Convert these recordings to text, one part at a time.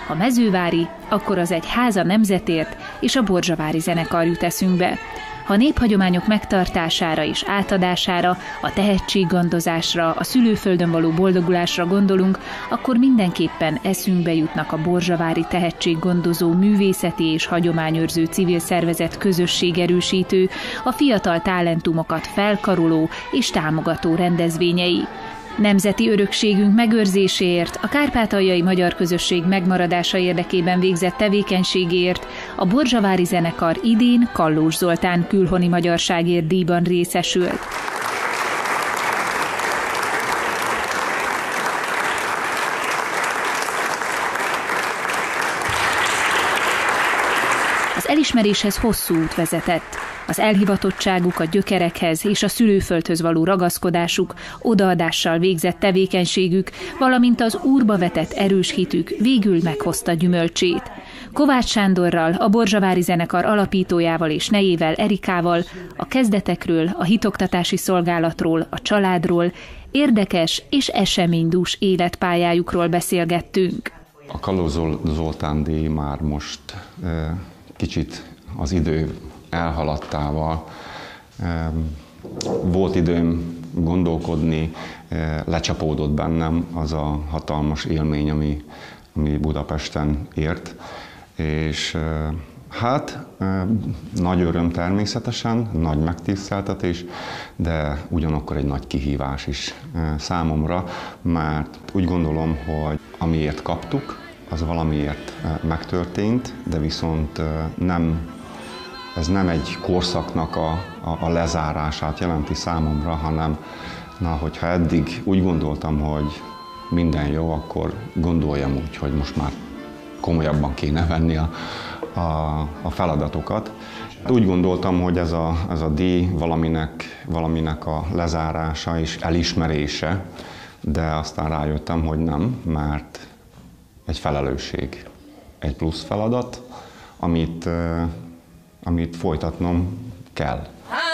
Ha mezővári, akkor az egy Háza nemzetért és a Borzsavári zenekar jut eszünkbe. Ha néphagyományok megtartására és átadására, a tehetséggondozásra, a szülőföldön való boldogulásra gondolunk, akkor mindenképpen eszünkbe jutnak a Borzsavári Tehetséggondozó Művészeti és Hagyományőrző Civil Szervezet közösségerősítő, a fiatal talentumokat felkaroló és támogató rendezvényei. Nemzeti örökségünk megőrzéséért, a kárpátaljai magyar közösség megmaradása érdekében végzett tevékenységért a Borzsavári zenekar idén Kallós Zoltán külhoni magyarságért díjban részesült. Az elismeréshez hosszú út vezetett. Az elhivatottságuk a gyökerekhez és a szülőföldhöz való ragaszkodásuk, odaadással végzett tevékenységük, valamint az Úrba vetett erős hitük végül meghozta gyümölcsét. Kovács Sándorral, a Borzsavári zenekar alapítójával és nejével, Erikával a kezdetekről, a hitoktatási szolgálatról, a családról, érdekes és eseménydús életpályájukról beszélgettünk. A Kallós Zoltán díj már most kicsit az idő elhaladtával volt időm gondolkodni, lecsapódott bennem az a hatalmas élmény, ami Budapesten ért, és hát nagy öröm természetesen, nagy megtiszteltetés, de ugyanakkor egy nagy kihívás is számomra, mert úgy gondolom, hogy amiért kaptuk, az valamiért megtörtént, de viszont ez nem egy korszaknak a lezárását jelenti számomra, hanem hogyha eddig úgy gondoltam, hogy minden jó, akkor gondoljam úgy, hogy most már komolyabban kéne venni a feladatokat. Úgy gondoltam, hogy ez a díj valaminek a lezárása és elismerése, de aztán rájöttem, hogy nem, mert egy felelősség, egy plusz feladat, amit folytatnom kell.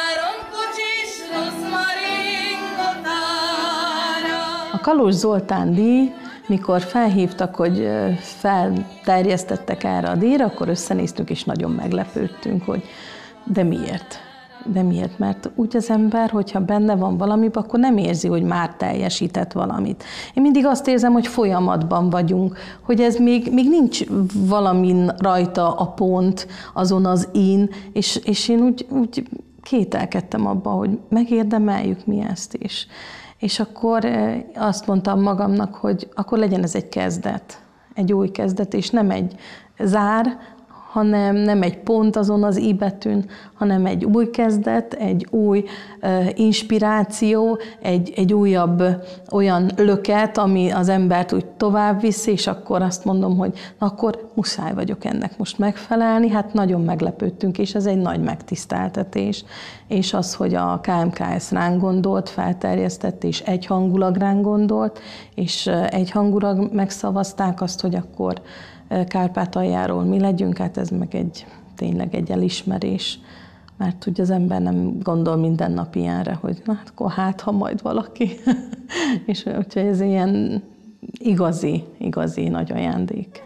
A Kallós Zoltán díj, mikor felhívtak, hogy felterjesztettek erre a díjra, akkor összenéztünk és nagyon meglepődtünk, hogy de miért? De miért? Mert úgy az ember, hogyha benne van valamiben, akkor nem érzi, hogy már teljesített valamit. Én mindig azt érzem, hogy folyamatban vagyunk, hogy ez még nincs valamin rajta a pont, azon az in, és én úgy kételkedtem abban, hogy megérdemeljük mi ezt is. És akkor azt mondtam magamnak, hogy akkor legyen ez egy kezdet, egy új kezdet, és nem egy zár, hanem nem egy pont azon az i betűn, hanem egy új kezdet, egy új inspiráció, egy újabb olyan löket, ami az embert úgy tovább viszi, és akkor azt mondom, hogy na akkor muszáj vagyok ennek most megfelelni. Hát nagyon meglepődtünk, és ez egy nagy megtiszteltetés. És az, hogy a KMKS ránk gondolt, felterjesztett, és egyhangulag ránk gondolt, és egyhangulag megszavazták azt, hogy akkor Kárpátaljáról mi legyünk, hát ez meg tényleg egy elismerés, mert ugye az ember nem gondol minden nap ilyenre, hogy na, akkor ha majd valaki. És úgyhogy ez ilyen igazi nagy ajándék.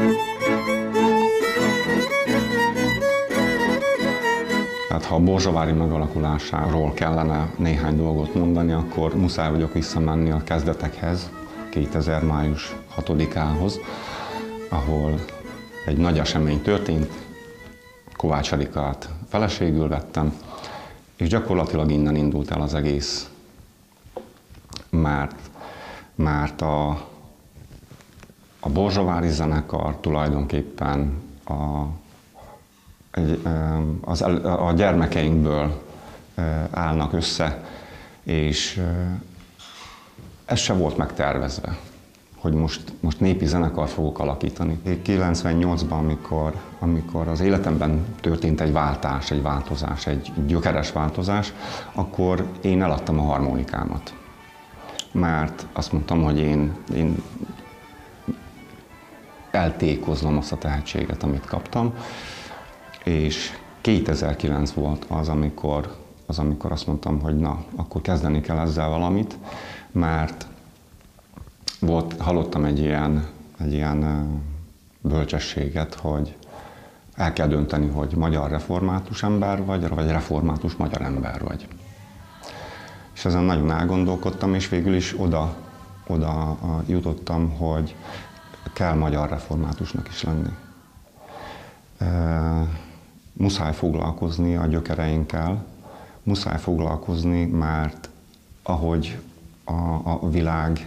Hát ha a borzsavári megalakulásáról kellene néhány dolgot mondani, akkor muszáj vagyok visszamenni a kezdetekhez, 2000. május 6-ához, ahol egy nagy esemény történt, Kovács Erikát feleségül vettem, és gyakorlatilag innen indult el az egész, mert a borzsavári zenekar tulajdonképpen a gyermekeinkből állnak össze, és ez se volt megtervezve, hogy most népi zenekart fogok alakítani. 98-ban, amikor az életemben történt egy váltás, egy változás, egy gyökeres változás, akkor én eladtam a harmonikámat. Mert azt mondtam, hogy én eltékoznom azt a tehetséget, amit kaptam, és 2009 volt az, amikor azt mondtam, hogy na, akkor kezdeni kell ezzel valamit, mert hallottam egy ilyen bölcsességet, hogy el kell dönteni, hogy magyar református ember vagy református magyar ember vagy. És ezen nagyon elgondolkodtam, és végül is oda jutottam, hogy kell magyar reformátusnak is lenni. Muszáj foglalkozni a gyökereinkkel, muszáj foglalkozni, mert ahogy a világ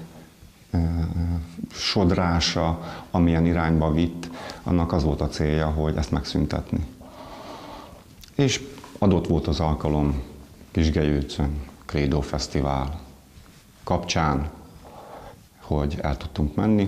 sodrása, amilyen irányba vitt, annak az volt a célja, hogy ezt megszüntetni. És adott volt az alkalom Kisgelyőcön, Credo Fesztivál kapcsán, hogy el tudtunk menni.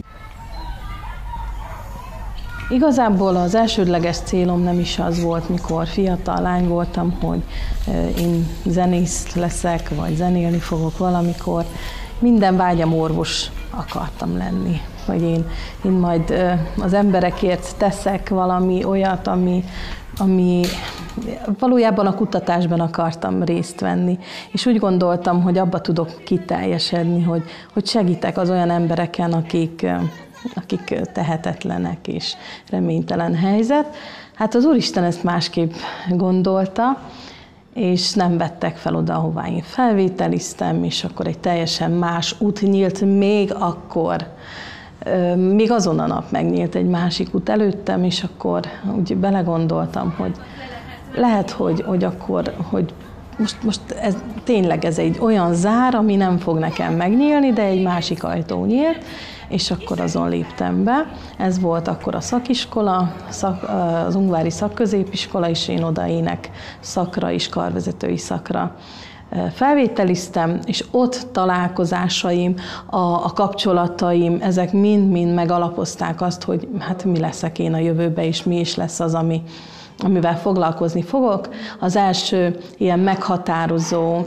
Igazából az elsődleges célom nem is az volt, mikor fiatal lány voltam, hogy én zenész leszek, vagy zenélni fogok valamikor. Minden vágyam orvos akartam lenni, hogy én majd az emberekért teszek valami olyat, ami valójában a kutatásban akartam részt venni. És úgy gondoltam, hogy abba tudok kiteljesedni, hogy segítek az olyan embereken, akik tehetetlenek és reménytelen helyzet. Hát az Úristen ezt másképp gondolta, és nem vettek fel oda, ahová én felvételiztem, és akkor egy teljesen más út nyílt még akkor. Még azon a nap megnyílt egy másik út előttem, és akkor úgy belegondoltam, hogy lehet, hogy akkor, hogy most tényleg ez egy olyan zár, ami nem fog nekem megnyílni, de egy másik ajtó nyílt, és akkor azon léptem be. Ez volt akkor a szakiskola, az Ungvári Szakközépiskola, és én oda ének szakra és karvezetői szakra felvételiztem, és ott találkozásaim, a kapcsolataim, ezek mind-mind megalapozták azt, hogy hát mi leszek én a jövőben, és mi is lesz az, amivel foglalkozni fogok. Az első ilyen meghatározó,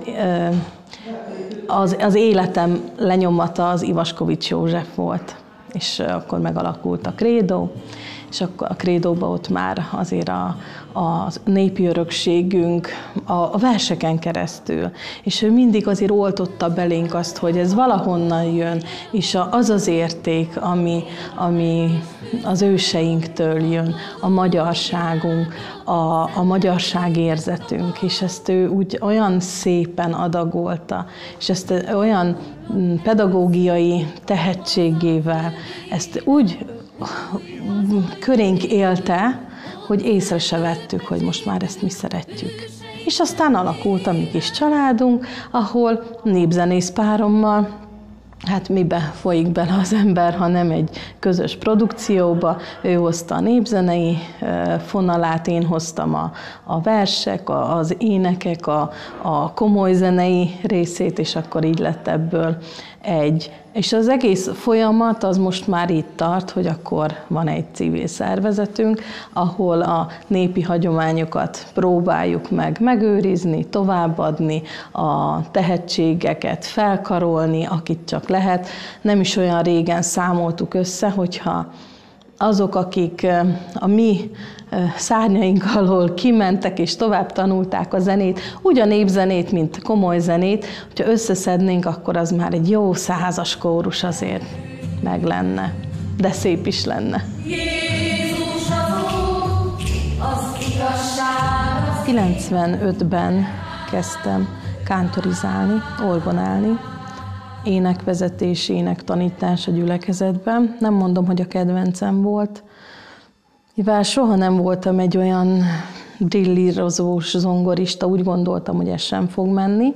az életem lenyomata az Ivaskovics József volt, és akkor megalakult a Credo, és akkor a Credoba ott már azért a népi örökségünk a verseken keresztül, és ő mindig azért oltotta belénk azt, hogy ez valahonnan jön, és az az érték, ami az őseinktől jön, a magyarságunk, a magyarságérzetünk, és ezt ő úgy olyan szépen adagolta, és ezt olyan pedagógiai tehetségével, ezt úgy körénk élte, hogy észre se vettük, hogy most már ezt mi szeretjük. És aztán alakult a mi kis családunk, ahol népzenész párommal, hát mibe folyik bele az ember, ha nem egy közös produkcióba. Ő hozta a népzenei fonalát, én hoztam a versek, az énekek, a komoly zenei részét, és akkor így lett ebből egy. És az egész folyamat az most már itt tart, hogy akkor van egy civil szervezetünk, ahol a népi hagyományokat próbáljuk meg megőrizni, továbbadni, a tehetségeket felkarolni, akit csak lehet. Nem is olyan régen számoltuk össze, hogyha azok, akik a mi szárnyaink alól kimentek és tovább tanulták a zenét, úgy a népzenét, mint komoly zenét, hogyha összeszednénk, akkor az már egy jó 100-as kórus azért meg lenne, de szép is lenne. Jézus az igazság. 95-ben kezdtem kántorizálni, orgonálni, énekvezetés, énektanítás a gyülekezetben. Nem mondom, hogy a kedvencem volt, mivel soha nem voltam egy olyan brillírozós zongorista, úgy gondoltam, hogy ez sem fog menni.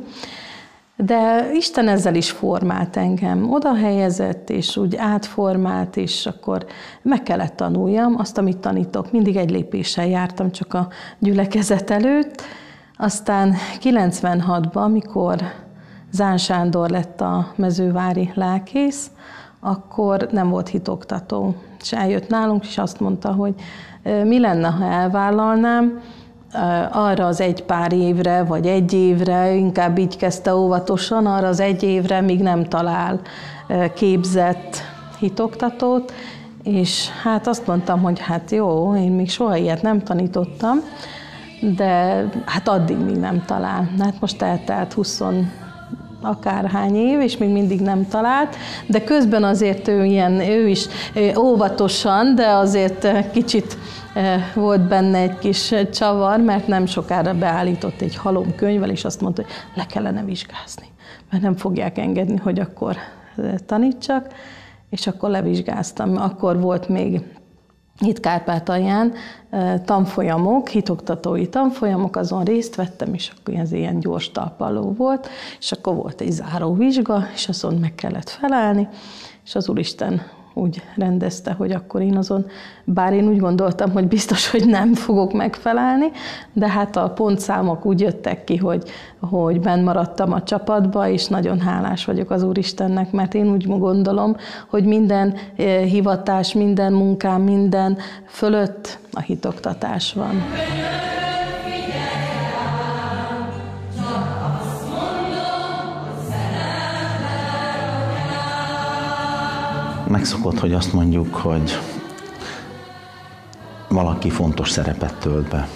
De Isten ezzel is formált engem, oda helyezett, és úgy átformált, és akkor meg kellett tanuljam azt, amit tanítok. Mindig egy lépéssel jártam csak a gyülekezet előtt. Aztán 96-ban, amikor Zán Sándor lett a mezővári lelkész, akkor nem volt hitoktató. És eljött nálunk, és azt mondta, hogy mi lenne, ha elvállalnám, arra az egy pár évre, vagy egy évre, inkább így kezdte óvatosan, arra az egy évre még nem talál képzett hitoktatót, és hát azt mondtam, hogy hát jó, én még soha ilyet nem tanítottam, de hát addig még nem talál. Hát most eltelt akárhány év, és még mindig nem talált, de közben azért ő is óvatosan, de azért kicsit volt benne egy kis csavar, mert nem sokára beállított egy halomkönyvvel, és azt mondta, hogy le kellene vizsgázni, mert nem fogják engedni, hogy akkor tanítsak, és akkor levizsgáztam. Akkor volt még itt Kárpátalján tanfolyamok, hitoktatói tanfolyamok, azon részt vettem, és akkor ez ilyen gyors talpaló volt, és akkor volt egy záróvizsga, és azon meg kellett felállni, és az Úristen úgy rendezte, hogy akkor én azon, bár én úgy gondoltam, hogy biztos, hogy nem fogok megfelelni, de hát a pontszámok úgy jöttek ki, hogy benn maradtam a csapatba, és nagyon hálás vagyok az Úristennek, mert én úgy gondolom, hogy minden hivatás, minden munkám, minden fölött a hitoktatás van. Megszokott, hogy azt mondjuk, hogy valaki fontos szerepet tölt be.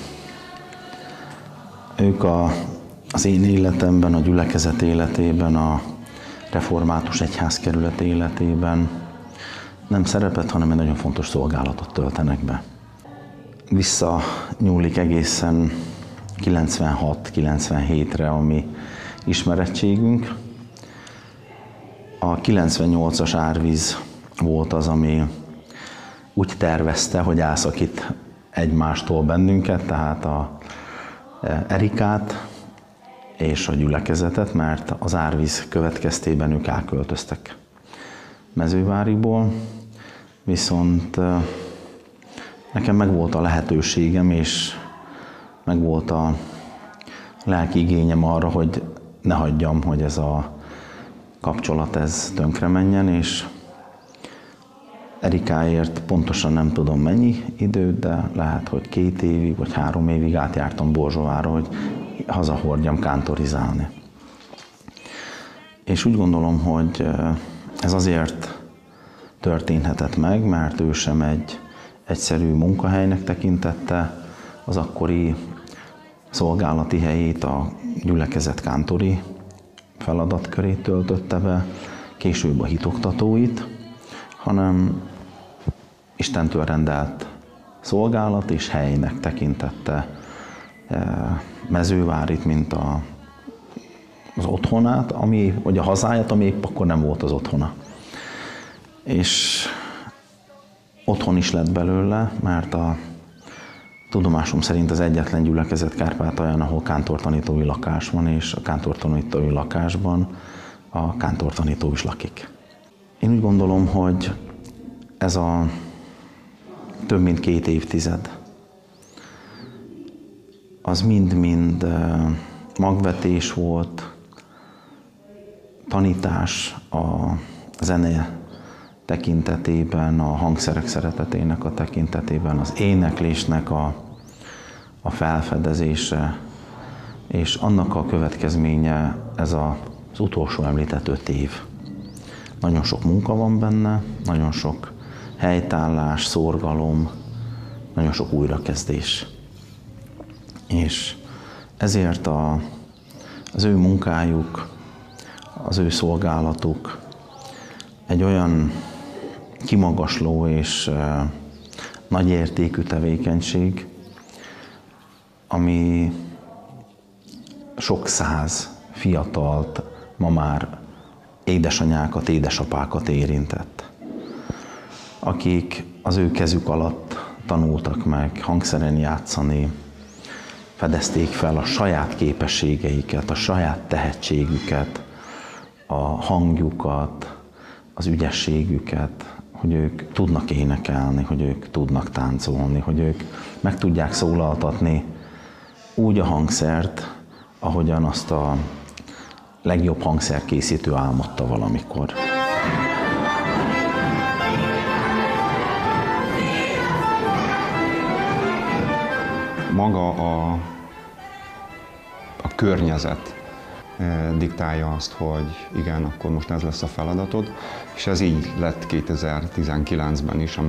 Ők az én életemben, a gyülekezet életében, a református egyházkerület életében nem szerepet, hanem egy nagyon fontos szolgálatot töltenek be. Visszanyúlik egészen 96-97-re a mi ismerettségünk. A 98-as árvíz volt az, ami úgy tervezte, hogy elszakít egymástól bennünket, tehát a Erikát és a gyülekezetet, mert az árvíz következtében ők elköltöztek Mezőváriból, viszont nekem megvolt a lehetőségem, és megvolt a lelki igényem arra, hogy ne hagyjam, hogy ez a kapcsolat ez tönkre menjen, és Erikáért pontosan nem tudom mennyi időt, de lehet, hogy 2 évig vagy 3 évig átjártam Borzsovára, hogy hazahordjam kántorizálni. És úgy gondolom, hogy ez azért történhetett meg, mert ő sem egy egyszerű munkahelynek tekintette az akkori szolgálati helyét, a gyülekezet kántori feladatkörét töltötte be, később a hitoktatóit, hanem Istentől rendelt szolgálat és helynek tekintette Mezővárit, mint az otthonát, vagy a hazáját, ami épp akkor nem volt az otthona. És otthon is lett belőle, mert a tudomásom szerint az egyetlen gyülekezet Kárpátalján, ahol kántortanítói lakás van, és a kántortanítói lakásban a kántortanító is lakik. Én úgy gondolom, hogy ez a több mint 2 évtized, az mind-mind magvetés volt, tanítás a zene tekintetében, a hangszerek szeretetének a tekintetében, az éneklésnek a felfedezése, és annak a következménye ez az utolsó említett 5 év. Nagyon sok munka van benne, nagyon sok helytállás, szorgalom, nagyon sok újrakezdés. És ezért az ő munkájuk, az ő szolgálatuk egy olyan kimagasló és nagy értékű tevékenység, ami sok száz fiatalt, ma már édesanyákat, édesapákat érintett, akik az ő kezük alatt tanultak meg hangszeren játszani, fedezték fel a saját képességeiket, a saját tehetségüket, a hangjukat, az ügyességüket, hogy ők tudnak énekelni, hogy ők tudnak táncolni, hogy ők meg tudják szólaltatni úgy a hangszert, ahogyan azt a legjobb hangszerkészítő álmodta valamikor. Maga a környezet diktálja azt, hogy igen, akkor most ez lesz a feladatod, és ez így lett 2019-ben is,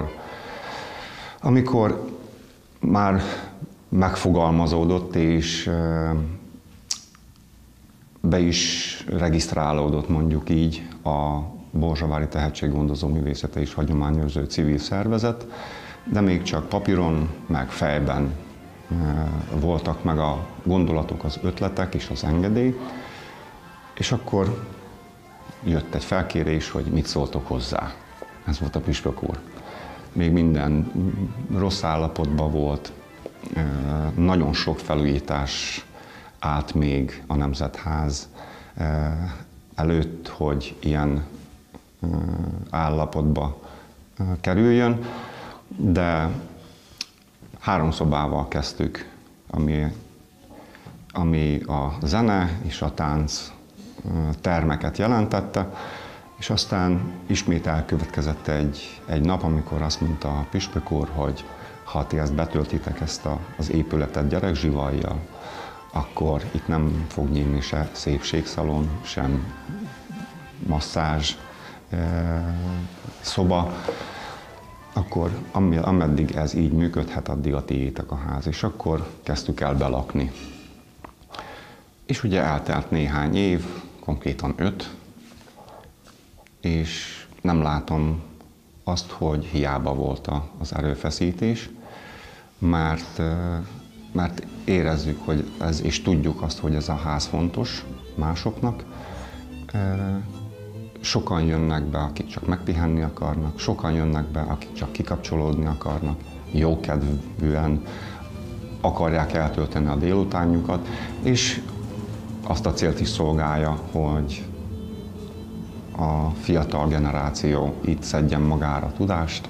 amikor már megfogalmazódott, és be is regisztrálódott, mondjuk így, a Borzsavári Tehetséggondozó Művészete és Hagyományőrző Civil Szervezet, de még csak papíron, meg fejben voltak meg a gondolatok, az ötletek és az engedély, és akkor jött egy felkérés, hogy mit szóltok hozzá. Ez volt a püspök úr. Még minden rossz állapotban volt, nagyon sok felújítás állt még a Nemzetház előtt, hogy ilyen állapotba kerüljön, de 3 szobával kezdtük, ami a zene és a tánc termeket jelentette, és aztán ismét elkövetkezett egy nap, amikor azt mondta a püspök úr, hogy ha ti ezt betöltitek, ezt az épületet gyerekzsivajjal, akkor itt nem fog nyílni se szépségszalon, sem masszázs szoba, akkor ameddig ez így működhet, addig a tiétek a ház. És akkor kezdtük el belakni. És ugye eltelt néhány év, konkrétan 5, és nem látom azt, hogy hiába volt az erőfeszítés, mert érezzük, hogy ez, és tudjuk azt, hogy ez a ház fontos másoknak. Sokan jönnek be, akik csak megpihenni akarnak, sokan jönnek be, akik csak kikapcsolódni akarnak, jókedvűen akarják eltölteni a délutánjukat, és azt a célt is szolgálja, hogy a fiatal generáció itt szedjen magára tudást,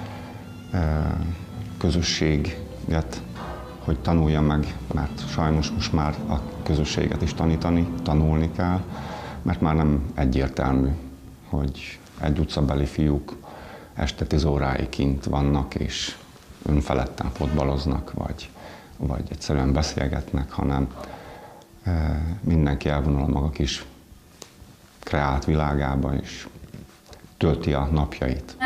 közösséget, hogy tanulja meg, mert sajnos most már a közösséget is tanulni kell, mert már nem egyértelmű, hogy egy utcabeli fiúk este 10 óráig kint vannak, és önfeledten fotbaloznak, vagy egyszerűen beszélgetnek, hanem mindenki elvonul a maga kis kreált világába, és tölti a napjait.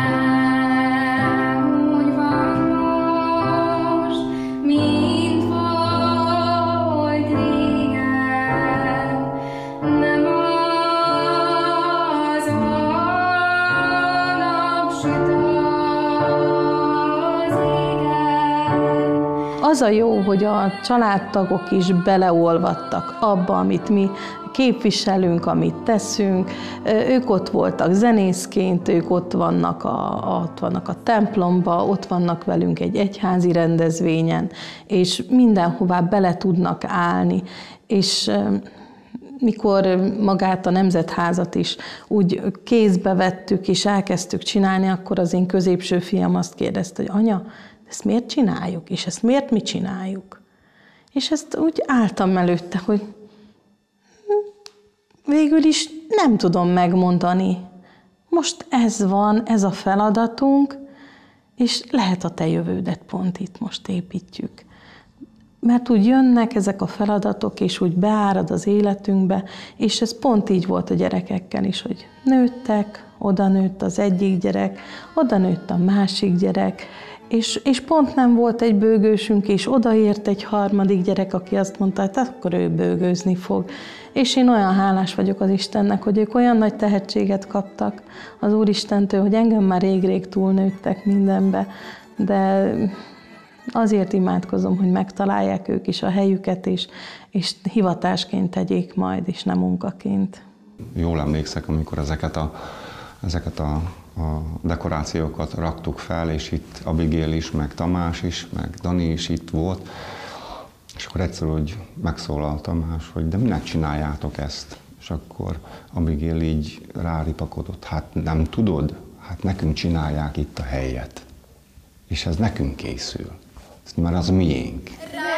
Az a jó, hogy a családtagok is beleolvadtak abba, amit mi képviselünk, amit teszünk. Ők ott voltak zenészként, ők ott vannak a templomba, ott vannak velünk egy egyházi rendezvényen, és mindenhová bele tudnak állni. És mikor magát a Nemzetházat is úgy kézbe vettük, és elkezdtük csinálni, akkor az én középső fiam azt kérdezte, hogy anya, ezt miért csináljuk, és ezt miért mi csináljuk? És ezt úgy álltam előtte, hogy végül is nem tudom megmondani. Most ez van, ez a feladatunk, és lehet a te jövődet pont itt most építjük. Mert úgy jönnek ezek a feladatok, és úgy beárad az életünkbe, és ez pont így volt a gyerekekkel is, hogy nőttek, oda nőtt az egyik gyerek, oda nőtt a másik gyerek, és pont nem volt egy bőgősünk, és odaért egy harmadik gyerek, aki azt mondta, hogy akkor ő bőgőzni fog. És én olyan hálás vagyok az Istennek, hogy ők olyan nagy tehetséget kaptak az Úristentől, hogy engem már rég-rég túlnőttek mindenbe, de azért imádkozom, hogy megtalálják ők is a helyüket, és hivatásként tegyék majd, és nem munkaként. Jól emlékszek, amikor ezeket a dekorációkat raktuk fel, és itt Abigail is, meg Tamás is, meg Dani is itt volt, és akkor egyszer úgy megszólalt Tamás, hogy de minek csináljátok ezt? És akkor Abigail így ráripakodott, hát nem tudod? Hát nekünk csinálják itt a helyet. És ez nekünk készül. Mert az miénk.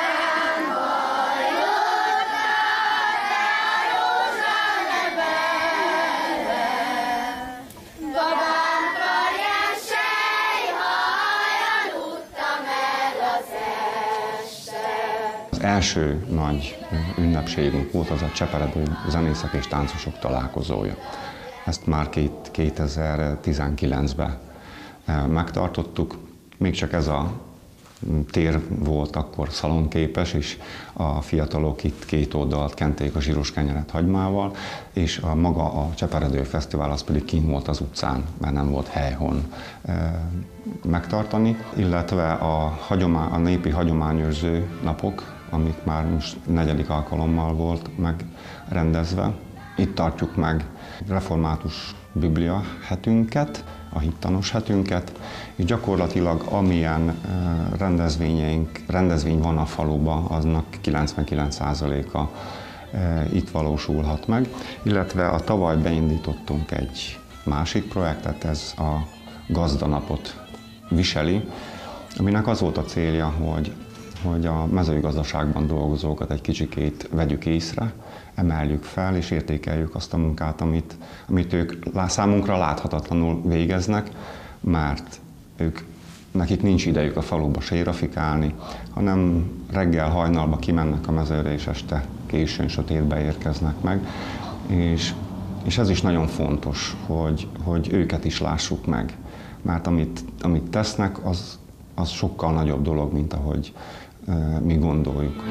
Az első nagy ünnepségünk volt az a Cseperedő zenészek és táncosok találkozója. Ezt már 2019-ben megtartottuk. Még csak ez a tér volt akkor szalonképes, és a fiatalok itt két oldalt kenték a zsíros kenyeret hagymával, és maga a Cseperedő Fesztivál az pedig kint volt az utcán, mert nem volt helyhon megtartani, illetve a népi hagyományőrző napok, amik már most 4. alkalommal volt megrendezve. Itt tartjuk meg református biblia hetünket, a hittanos hetünket, és gyakorlatilag amilyen rendezvény van a faluban, aznak 99%-a itt valósulhat meg, illetve a tavaly beindítottunk egy másik projektet, ez a gazdanapot viseli, aminek az volt a célja, hogy a mezőgazdaságban dolgozókat egy kicsikét vegyük észre, emeljük fel és értékeljük azt a munkát, amit ők számunkra láthatatlanul végeznek, mert nekik nincs idejük a faluba sérafikálni, hanem reggel hajnalba kimennek a mezőre, és este későn sötétbe érkeznek meg. És ez is nagyon fontos, hogy őket is lássuk meg, mert amit tesznek, az sokkal nagyobb dolog, mint ahogy mi gondoljuk.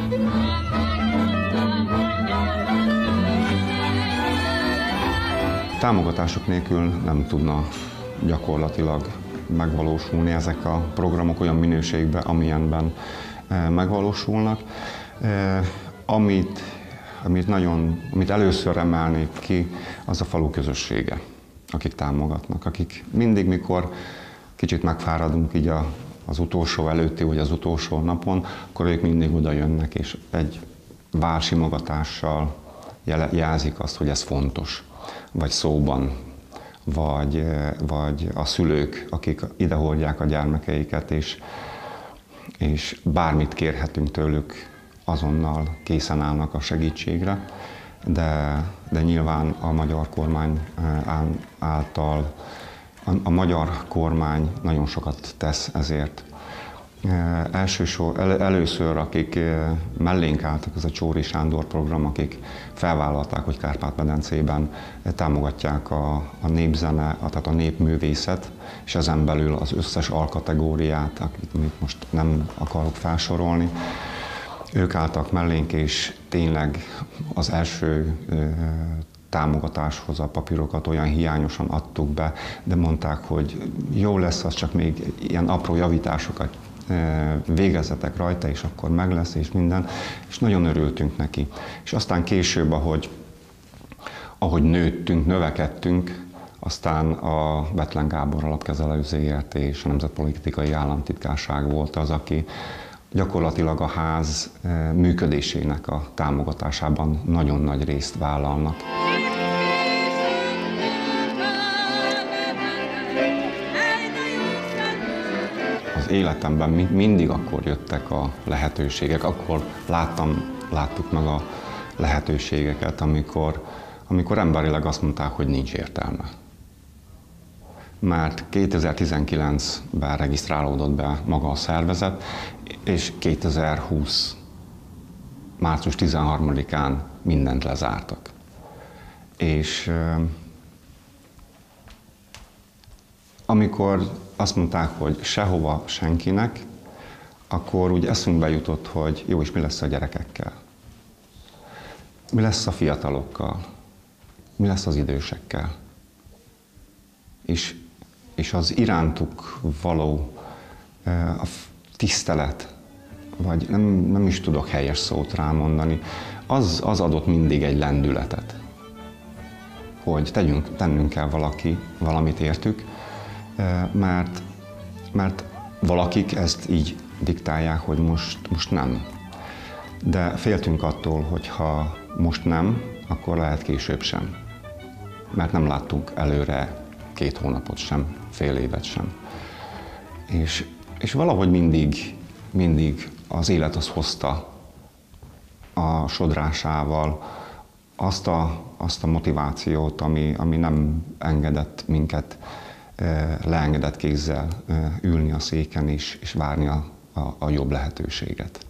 Támogatások nélkül nem tudna gyakorlatilag megvalósulni ezek a programok olyan minőségben, amilyenben megvalósulnak. Amit először emelnék ki, az a falu közössége, akik támogatnak, akik mindig, mikor kicsit megfáradunk így az utolsó előtti, vagy az utolsó napon, akkor ők mindig oda jönnek, és egy vársimogatással jelzik azt, hogy ez fontos, vagy szóban, vagy a szülők, akik idehordják a gyermekeiket, és bármit kérhetünk tőlük, azonnal készen állnak a segítségre, de nyilván a magyar kormány által a magyar kormány nagyon sokat tesz ezért. Először, akik mellénk álltak, ez a Csóri Sándor program, akik felvállalták, hogy Kárpát-medencében támogatják a népzene, tehát a népművészet, és ezen belül az összes alkategóriát, amit most nem akarok felsorolni. Ők álltak mellénk, és tényleg az első támogatáshoz a papírokat olyan hiányosan adtuk be, de mondták, hogy jó lesz, az csak még ilyen apró javításokat végezzetek rajta, és akkor meg lesz, és minden, és nagyon örültünk neki. És aztán később, ahogy nőttünk, növekedtünk, aztán a Bethlen Gábor Alapkezelő ZRT és a Nemzetpolitikai Államtitkárság volt az, aki gyakorlatilag a ház működésének a támogatásában nagyon nagy részt vállalnak. Az életemben mindig akkor jöttek a lehetőségek, akkor láttuk meg a lehetőségeket, amikor emberileg azt mondták, hogy nincs értelme. Mert 2019-ben regisztrálódott be maga a szervezet, és 2020. március 13-án mindent lezártak. És amikor azt mondták, hogy sehova senkinek, akkor úgy eszünkbe jutott, hogy jó, és mi lesz a gyerekekkel? Mi lesz a fiatalokkal? Mi lesz az idősekkel? És az irántuk való a tisztelet, vagy nem is tudok helyes szót rámondani, az adott mindig egy lendületet, hogy tennünk kell valamit értük, mert valakik ezt így diktálják, hogy most nem. De féltünk attól, hogy ha most nem, akkor lehet később sem. Mert nem láttunk előre 2 hónapot sem, fél évet sem. És valahogy mindig az élet az hozta a sodrásával azt a motivációt, ami nem engedett minket leengedett kézzel ülni a széken és várni a jobb lehetőséget.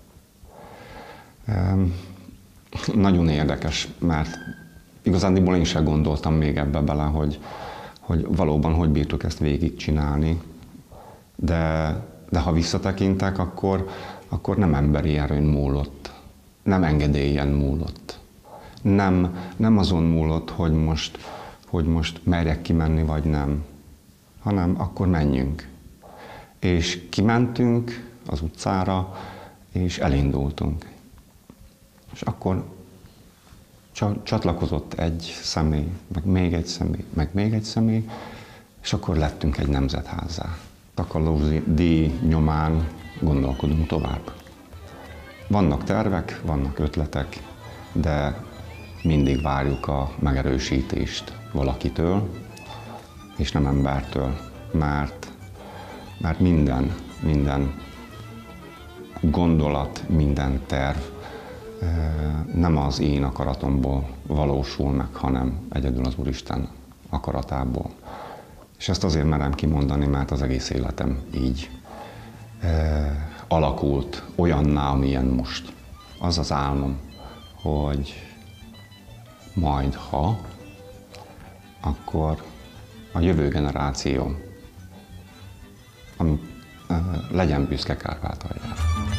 Nagyon érdekes, mert igazándiból én sem gondoltam még ebbe bele, hogy valóban hogy bírtuk ezt végigcsinálni, de De ha visszatekintek, akkor nem emberi erőn múlott, nem engedélyen múlott. Nem azon múlott, hogy most merjek kimenni, vagy nem, hanem akkor menjünk. És kimentünk az utcára, és elindultunk. És akkor csatlakozott egy személy, meg még egy személy, meg még egy személy, és akkor lettünk egy nemzetházzá. A Kalóz-díj nyomán gondolkodunk tovább. Vannak tervek, vannak ötletek, de mindig várjuk a megerősítést valakitől, és nem embertől, mert minden gondolat, minden terv nem az én akaratomból valósul meg, hanem egyedül az Úristen akaratából. És ezt azért merem kimondani, mert az egész életem így alakult olyanná, amilyen most. Az az álmom, hogy majd akkor a jövő generáció legyen büszke Kárpátaljára.